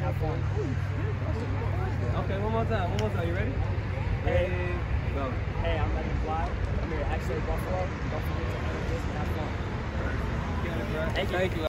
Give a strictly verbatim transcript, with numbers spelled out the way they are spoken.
have fun. Okay, one more time, one more time. You ready? Hey, Ready, go. hey, I'm letting fly. I'm here at X A Buffalo. Don't forget to enter this and have fun. Thank you. Thank you.